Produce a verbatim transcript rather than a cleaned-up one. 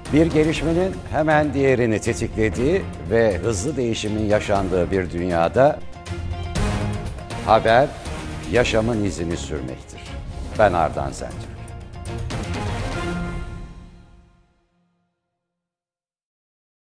Bir gelişmenin hemen diğerini tetiklediği ve hızlı değişimin yaşandığı bir dünyada haber yaşamın izini sürmektir. Ben Ardan Zentürk.